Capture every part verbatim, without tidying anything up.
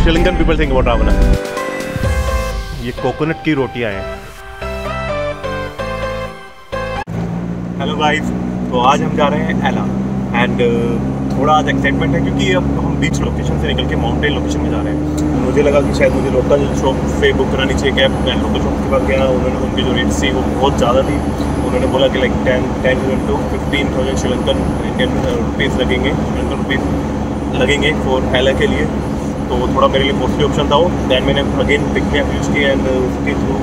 Sri Lankan people think about रावना? ये coconut की रोटियां हैं। हेलो गाइस, तो आज हम जा रहे हैं एला एंड थोड़ा आज एक्साइटमेंट है क्योंकि अब हम बीच लोकेशन से निकल के माउंटेन लोकेशन में जा रहे हैं। तो मुझे लगा कि शायद मुझे लोकल शॉप से बुक करानी चाहिए कैब। मैं लोकल शॉप के पास गया, उन्होंने उनकी जो रेट्स थी वो बहुत ज़्यादा थी। उन्होंने बोला कि like ten ten thousand to fifteen thousand Sri Lankan Indian rupees लगेंगे श्रीलंकन रुपीज़ लगेंगे फॉर एला के लिए। तो थोड़ा मेरे लिए कॉस्टली ऑप्शन था वो। दैन मैंने अगेन पिक कैब यूज़ की एंड उसके थ्रू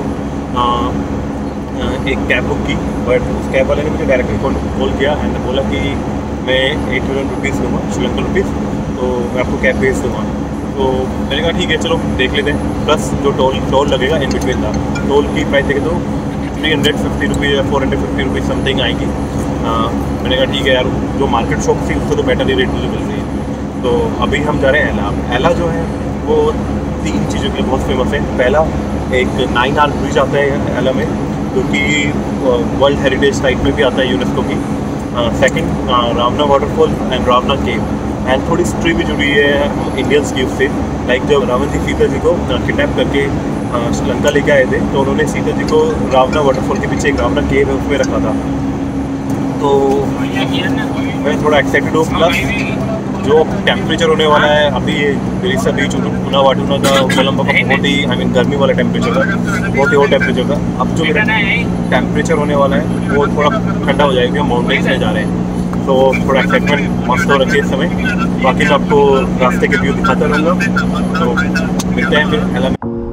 एक कैब बुक की, बट उस कैब वाले ने मुझे डायरेक्टली कॉल किया एंड बोला कि मैं एट थाउजेंड रुपीज़ दूँगा श्रीलंकन रुपीज़, तो मैं आपको कैब भेज दूँगा। तो मैंने कहा ठीक है चलो देख लेते हैं। प्लस जो टोल टोल लगेगा इन बिटवीन था, टोल की प्राइस देखे तो थ्री हंड्रेड फिफ्टी रुपीज़ या four hundred fifty rupees something आएगी। आ, मैंने कहा ठीक है यार, जो मार्केट शॉप थी उससे तो बेटर ही रेट मुझे मिल रही है। तो अभी हम जा रहे हैं एला। एला जो है वो तीन चीज़ों के लिए बहुत फेमस है। पहला एक नाइन आर्क ब्रिज आता है एला में, जो कि वर्ल्ड हेरिटेज साइट में भी आता है यूनेस्को की। सेकंड रावना वाटरफॉल एंड रावना केव। एंड थोड़ी हिस्ट्री भी जुड़ी है इंडियंस की उससे। लाइक जब रावण जी सीता जी को किडनैप करके श्रीलंका लेके आए थे, तो उन्होंने सीता जी को रावना वाटरफॉल के पीछे एक रावना केव है उसमें रखा था। तो मैं थोड़ा एक्साइटेड हूँ। प्लस जो टेम्परेचर होने वाला है अभी, ये मिरिस्सा बीच उना वाटुना का कोलंबो का बहुत ही आई मीन गर्मी वाला टेम्परेचर था, बहुत ही वो टेम्परेचर था। अब जो टेम्परेचर होने वाला है वो थोड़ा ठंडा हो जाएगा, माउंटेन्स में जा रहे हैं। तो थोड़ा एक्साइटमेंट मस्त हो रखी है इस समय। बाकी मैं आपको रास्ते के व्यू दिखाता रहूँगा। तो मिलते हैं फिर एला में।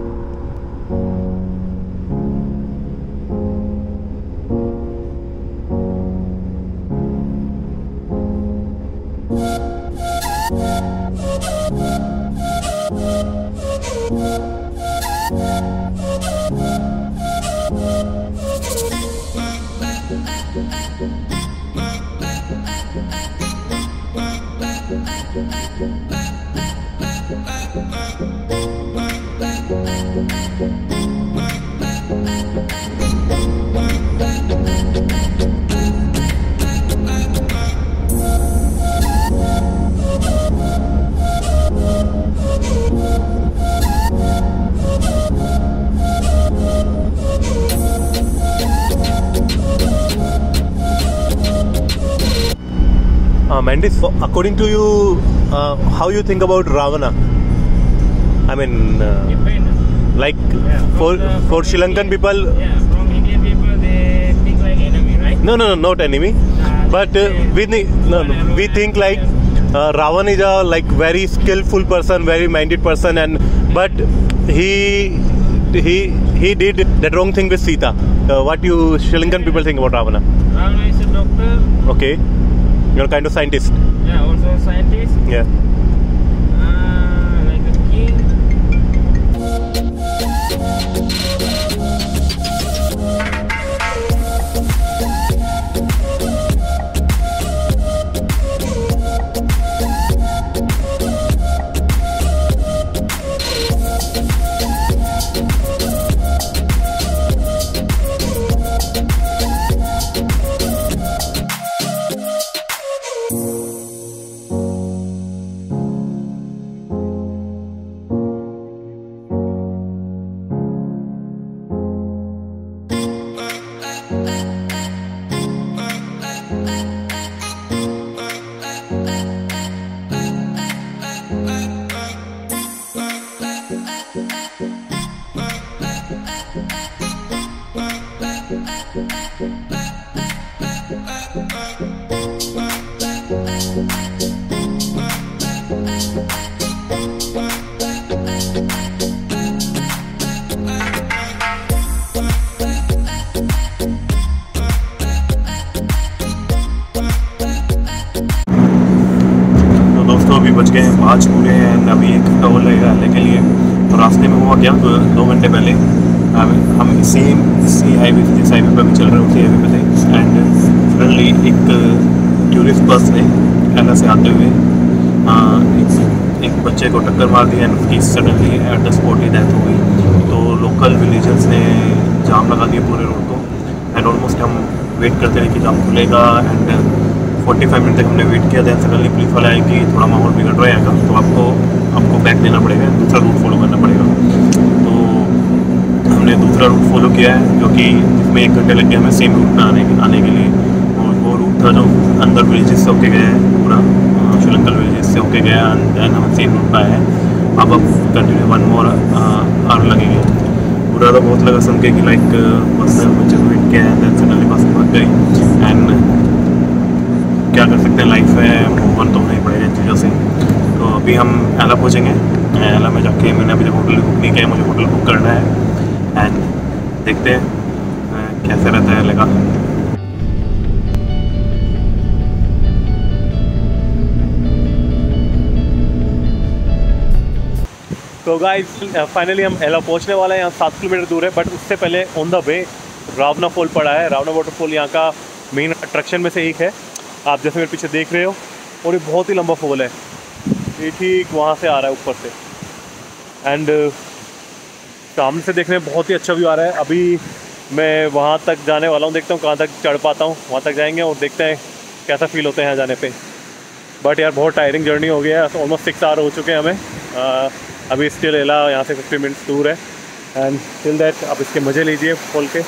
Uh, Mandy, so according to you, uh, how you think about Ravana? I mean, uh, like yeah, for the, for Sri Lankan people. Yeah, from Indian people they think like enemy, right? No, no, no, not enemy. Uh, but uh, we think no, no, we think like uh, Ravan is a like very skillful person, very minded person, and but he he he did that wrong thing with Sita. Uh, what you Sri Lankan people think about Ravana? Ravana is a doctor. Okay. You're kind of scientist. Yeah, also a scientist. Yeah. Uh, like a king. अभी बच गए हैं पाँच पूरे and अभी एक घंटा और लगेगा एला के लिए। तो रास्ते में हुआ क्या, तो दो घंटे पहले हम सेम इसी हाईवे जिस हाईवे पर भी चल रहे हैं उसी हाईवे पे थे एंड सडनली एक टूरिस्ट बस ने एला से आते हुए एक, एक बच्चे को टक्कर मार दी एंड उसकी सडनली एट द स्पॉट ही डेथ हो गई। तो लोकल विलेजर्स ने जाम लगा दिया पूरे रोड को एंड ऑलमोस्ट हम वेट करते रहे कि जाम खुलेगा एंड फोर्टी फाइव मिनट तक हमने वेट किया। दैन सडनली पुलिस वाले आए कि थोड़ा माहौल बिगड़ रहा है, तो आपको आपको बैक लेना पड़ेगा, दूसरा रूट फॉलो करना पड़ेगा। तो हमने दूसरा रूट फॉलो किया है, जो कि जिसमें एक घंटे लग गए हमें सेम रूट में आने आने के लिए। और वो रूट था जो अंदर विलेजेस से होके गया है, पूरा श्रीलंकन विलेजेस से होके गया, एंड हम सेम रूट पर आए हैं। अब अब कंटिन्यू वन मोर आवर लगेंगे। बुरा तो बहुत लगा सुन के कि लाइक बस बच्चे को वेट किया है, देन सडनली बस भाग गई। एंड क्या कर सकते हैं, लाइफ में मूव ऑन तो होना ही पड़ेगा इन चीज़ों से। तो अभी हम एला पहुँचेंगे। एला में जाके मैंने अभी तक होटल बुक नहीं किया, मुझे होटल बुक करना है। एंड देखते हैं कैसे रहता है लगा। तो गाइस फाइनली हम एला पहुंचने वाले हैं। यहाँ सात किलोमीटर दूर है, बट उससे पहले ऑन द वे रावना फॉल पड़ा है। रावना वाटरफॉल यहाँ का मेन अट्रैक्शन में से एक है, आप जैसे मेरे पीछे देख रहे हो। और ये बहुत ही लंबा फॉल है, ये ठीक वहाँ से आ रहा है ऊपर से। एंड सामने से देखने में बहुत ही अच्छा व्यू आ रहा है। अभी मैं वहाँ तक जाने वाला हूँ, देखता हूँ कहाँ तक चढ़ पाता हूँ। वहाँ तक जाएंगे और देखते हैं कैसा फील होता है यहाँ जाने पे। बट यार बहुत टायरिंग जर्नी हो गया है, ऑलमोस्ट सिक्स आवर हो चुके हैं हमें। आ, अभी स्टिल एला यहाँ से फिफ्टी मिनट्स दूर है। एंड टिल दैट आप इसके मज़े लीजिए फॉल के।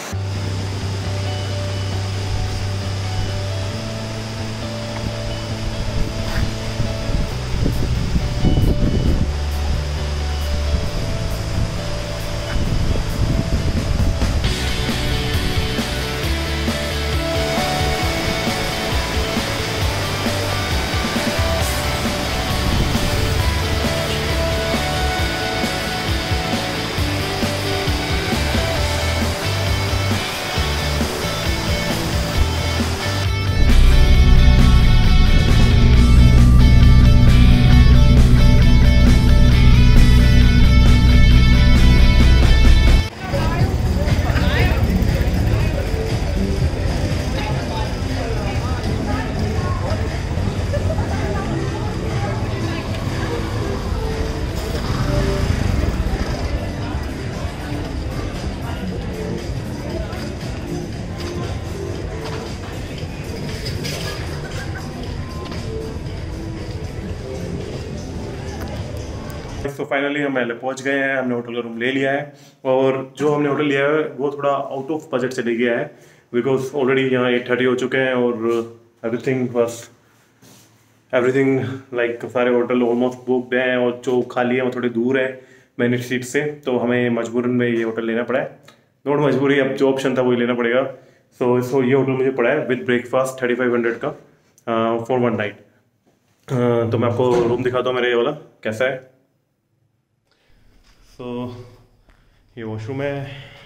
तो फाइनली हम एला पहुंच गए हैं, हमने होटल का रूम ले लिया है। और जो हमने होटल लिया है वो थोड़ा आउट ऑफ बजट चले गया है, बिकॉज ऑलरेडी यहाँ एट थर्टी हो चुके हैं। और एवरीथिंग बस एवरीथिंग लाइक सारे होटल ऑलमोस्ट बुकड हैं, और जो खाली है वो थोड़े दूर है मेन स्ट्रीट से। तो हमें मजबूरन में ये होटल लेना पड़ा है। नोट मजबूरी, अब जो ऑप्शन था वही लेना पड़ेगा। सो so, सो so ये होटल मुझे पड़ा है with breakfast thirty five hundred का फॉर वन नाइट। तो मैं आपको रूम दिखाता हूँ मेरा ये वाला कैसा है। तो ये वॉशरूम है,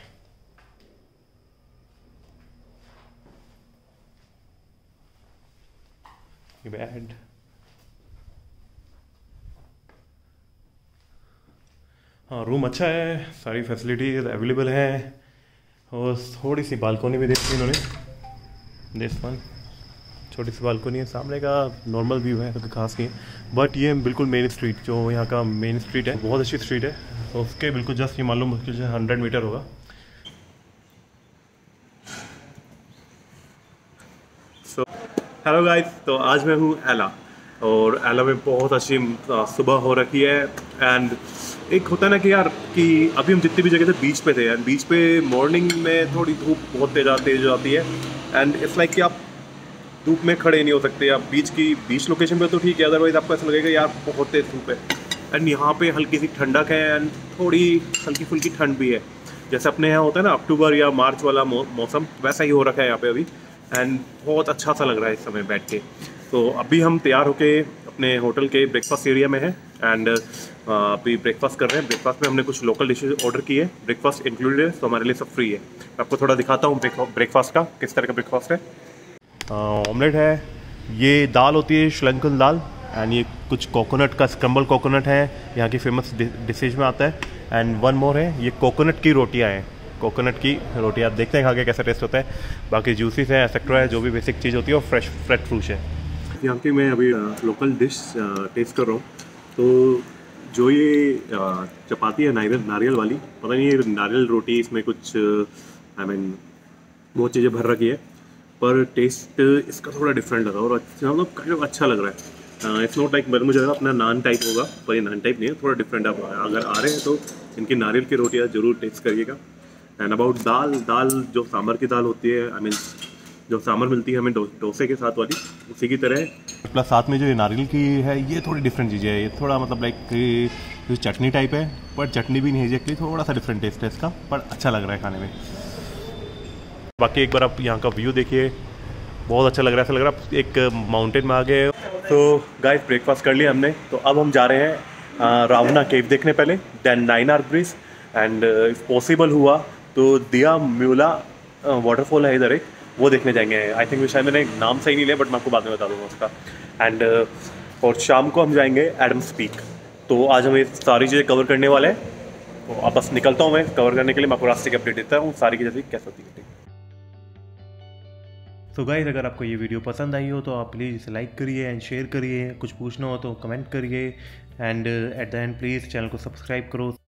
ये बेड, हाँ रूम अच्छा है, सारी फैसिलिटीज अवेलेबल हैं। और थोड़ी सी बालकोनी भी देखी इन्होंने, दिस वन छोटी सी बालकोनी है। सामने का नॉर्मल व्यू है, तो खास नहीं है। बट ये बिल्कुल मेन स्ट्रीट, जो यहाँ का मेन स्ट्रीट है, बहुत अच्छी स्ट्रीट है। तो उसके बिल्कुल जस्ट ये मालूम मुश्किल से हंड्रेड मीटर होगा। सो हेलो गाइस, तो आज मैं हूँ एला, और एला में बहुत अच्छी सुबह हो रखी है। एंड एक होता है ना कि यार कि अभी हम जितनी भी जगह थे बीच पे थे, एंड बीच पे मॉर्निंग में थोड़ी धूप बहुत तेज तेज आती है। एंड इट्स लाइक कि आप धूप में खड़े नहीं हो सकते। आप बीच की बीच लोकेशन पे तो ठीक है, अदरवाइज आपको ऐसा लगेगा यार बहुत तेज धूप है। एंड यहाँ पे हल्की सी ठंडक है, एंड थोड़ी हल्की फुल्की ठंड भी है। जैसे अपने यहाँ होता है ना अक्टूबर या मार्च वाला मौ, मौसम, वैसा ही हो रखा है यहाँ पे अभी। एंड बहुत अच्छा सा लग रहा है इस समय बैठ के। तो अभी हम तैयार होके अपने होटल के ब्रेकफास्ट एरिया में हैं। एंड अभी ब्रेकफास्ट कर रहे हैं। ब्रेकफास्ट में हमने कुछ लोकल डिशेज ऑर्डर की है, ब्रेकफास्ट इंक्लूडेड है, तो हमारे लिए सब फ्री है। मैं आपको थोड़ा दिखाता हूँ ब्रेकफास्ट का किस तरह का ब्रेकफास्ट है। ऑमलेट है, ये दाल होती है श्रीलंकन दाल, एंड ये कुछ कोकोनट का स्क्रम्बल कोकोनट है, यहाँ की फेमस डिशेज में आता है। एंड वन मोर है, ये कोकोनट की रोटियाँ हैं, कोकोनट की रोटी। आप देखते हैं खा के कैसा टेस्ट होता है। बाकी जूसीस है, एक्सेट्रा है, जो भी बेसिक चीज़ होती है, और फ्रेश फ्रेश फ्रूट है। यहाँ की मैं अभी लोकल डिश टेस्ट कर रहा हूँ। तो जो ये चपाती है नारियल नारियल वाली, पता नहीं ये नारियल रोटी, इसमें कुछ आई मीन बहुत चीज़ें भर रखी है, पर टेस्ट इसका थोड़ा डिफरेंट लगा और मतलब काइंड ऑफ अच्छा लग रहा है। इट्स नॉट लाइक मुझे लगा अपना नान टाइप होगा, पर ये नान टाइप नहीं है, थोड़ा डिफरेंट आप अगर आ रहे हैं तो इनकी नारियल की रोटियाँ जरूर टेस्ट करिएगा। एंड अबाउट दाल, दाल जो सांभर की दाल होती है, आई मीन जो सांभर मिलती है हमें डो, डोसे के साथ वाली, उसी की तरह प्लस साथ में जो ये नारियल की है ये थोड़ी डिफरेंट चीज़ है। ये थोड़ा मतलब लाइक चटनी टाइप है, पर चटनी भी नहीं है एग्जैक्टली, थोड़ा सा डिफरेंट टेस्ट है इसका, पर अच्छा लग रहा है खाने में। बाकी एक बार आप यहाँ का व्यू देखिए, बहुत अच्छा लग रहा है, ऐसा लग रहा है एक माउंटेन में आ गए। तो गाइस ब्रेकफास्ट कर लिया हमने, तो अब हम जा रहे हैं रावना केव देखने पहले, then Nine Arch Bridge, and if possible हुआ तो दिया म्यूला वाटरफॉल है इधर एक, वो देखने जाएंगे। आई थिंक शायद मैंने नाम सही नहीं लिया, बट मैं आपको बाद में बता दूंगा उसका। एंड uh, और शाम को हम जाएंगे एडम्स पीक। तो आज हम ये सारी चीज़ें कवर करने वाले हैं, तो अब बस निकलता हूँ मैं कवर करने के लिए, मैं आपको रास्ते की अपडेट देता हूँ सारी की जैसे कैसे होती है। तो गाइस अगर आपको ये वीडियो पसंद आई हो तो आप प्लीज़ इसे लाइक करिए एंड शेयर करिए, कुछ पूछना हो तो कमेंट करिए, and at the end please channel को सब्सक्राइब करो।